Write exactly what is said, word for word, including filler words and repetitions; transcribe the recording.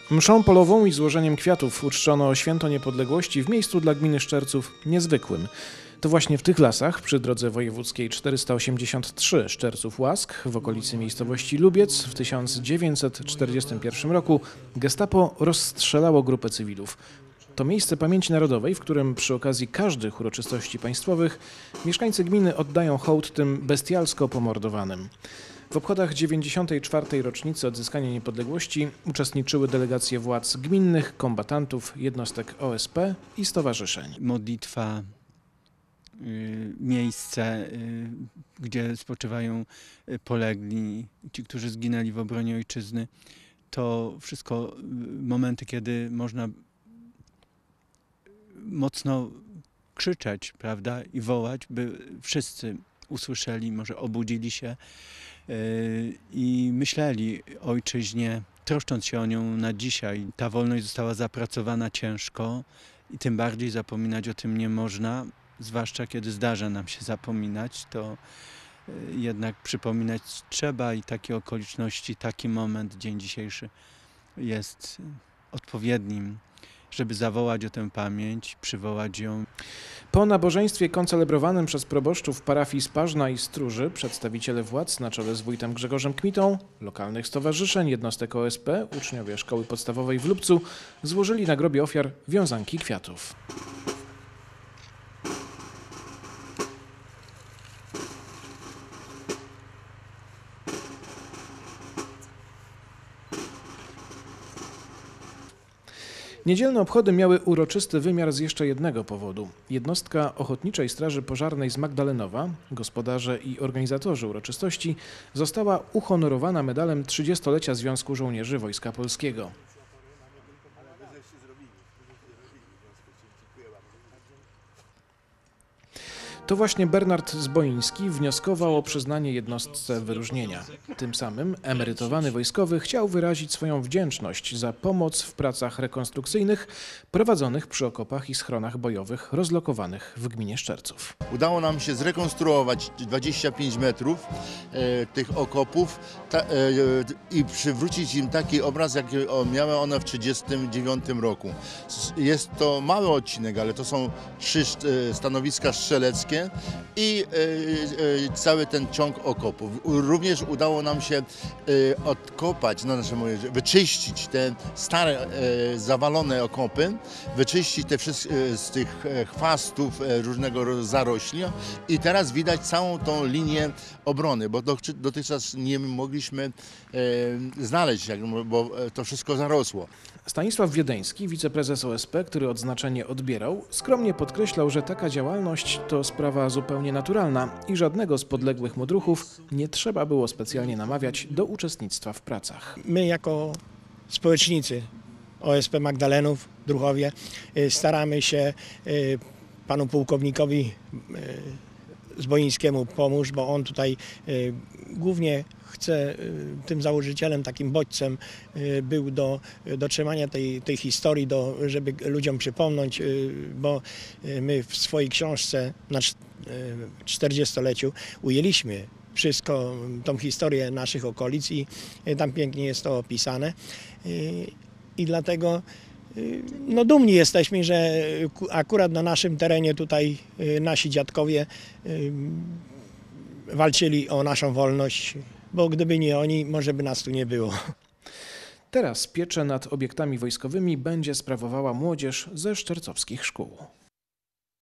Mszą polową i złożeniem kwiatów uczczono Święto Niepodległości w miejscu dla gminy Szczerców niezwykłym. To właśnie w tych lasach, przy drodze wojewódzkiej czterysta osiemdziesiąt trzy Szczerców-Łask, w okolicy miejscowości Lubiec, w tysiąc dziewięćset czterdziestym pierwszym roku gestapo rozstrzelało grupę cywilów. To miejsce pamięci narodowej, w którym przy okazji każdych uroczystości państwowych mieszkańcy gminy oddają hołd tym bestialsko pomordowanym. W obchodach dziewięćdziesiątej czwartej rocznicy odzyskania niepodległości uczestniczyły delegacje władz gminnych, kombatantów, jednostek O S P i stowarzyszeń. Modlitwa, miejsce, gdzie spoczywają polegli, ci, którzy zginęli w obronie ojczyzny. To wszystko momenty, kiedy można mocno krzyczeć, prawda, i wołać, by wszyscy usłyszeli, może obudzili się i myśleli o ojczyźnie, troszcząc się o nią na dzisiaj. Ta wolność została zapracowana ciężko i tym bardziej zapominać o tym nie można, zwłaszcza kiedy zdarza nam się zapominać, to jednak przypominać trzeba i takie okoliczności, taki moment, dzień dzisiejszy jest odpowiednim, żeby zawołać o tę pamięć, przywołać ją. Po nabożeństwie koncelebrowanym przez proboszczów parafii Sparzna i Stróży przedstawiciele władz na czele z wójtem Grzegorzem Kmitą, lokalnych stowarzyszeń, jednostek O S P, uczniowie szkoły podstawowej w Lubcu złożyli na grobie ofiar wiązanki kwiatów. Niedzielne obchody miały uroczysty wymiar z jeszcze jednego powodu. Jednostka Ochotniczej Straży Pożarnej z Magdalenowa, gospodarze i organizatorzy uroczystości, została uhonorowana medalem trzydziestolecia Związku Żołnierzy Wojska Polskiego. To właśnie Bernard Zboiński wnioskował o przyznanie jednostce wyróżnienia. Tym samym emerytowany wojskowy chciał wyrazić swoją wdzięczność za pomoc w pracach rekonstrukcyjnych prowadzonych przy okopach i schronach bojowych rozlokowanych w gminie Szczerców. Udało nam się zrekonstruować dwadzieścia pięć metrów e, tych okopów ta, e, i przywrócić im taki obraz, jaki miały one w tysiąc dziewięćset trzydziestym dziewiątym roku. Jest to mały odcinek, ale to są trzy stanowiska strzeleckie i e, e, cały ten ciąg okopów. Również udało nam się e, odkopać, no, znaczy, wyczyścić te stare, e, zawalone okopy, wyczyścić te wszystkie z tych chwastów e, różnego rodzaju zarośli i teraz widać całą tą linię obrony, bo dotychczas nie mogliśmy e, znaleźć, bo to wszystko zarosło. Stanisław Wiedeński, wiceprezes O S P, który odznaczenie odbierał, skromnie podkreślał, że taka działalność to sprawa zupełnie naturalna i żadnego z podległych mu druhów nie trzeba było specjalnie namawiać do uczestnictwa w pracach. My jako społecznicy O S P Magdalenów, druhowie, staramy się panu pułkownikowi Zboińskiemu pomóc, bo on tutaj głównie chce, tym założycielem, takim bodźcem był do dotrzymania tej, tej historii, do, żeby ludziom przypomnieć, bo my w swojej książce na czterdziestoleciu ujęliśmy wszystko, tą historię naszych okolic i tam pięknie jest to opisane i dlatego no dumni jesteśmy, że akurat na naszym terenie tutaj nasi dziadkowie walczyli o naszą wolność, bo gdyby nie oni, może by nas tu nie było. Teraz pieczę nad obiektami wojskowymi będzie sprawowała młodzież ze szczercowskich szkół.